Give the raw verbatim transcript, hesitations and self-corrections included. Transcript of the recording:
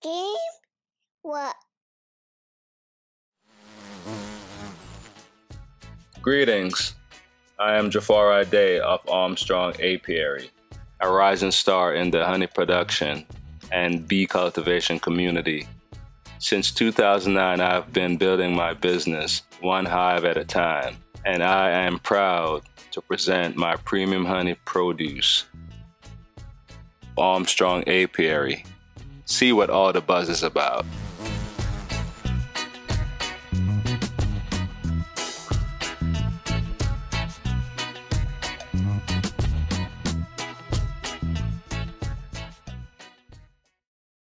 Game? What? Greetings. I am Jafari Day of Armstrong Apiary, a rising star in the honey production and bee cultivation community. Since two thousand nine, I've been building my business one hive at a time, and I am proud to present my premium honey produce, Armstrong Apiary. See what all the buzz is about.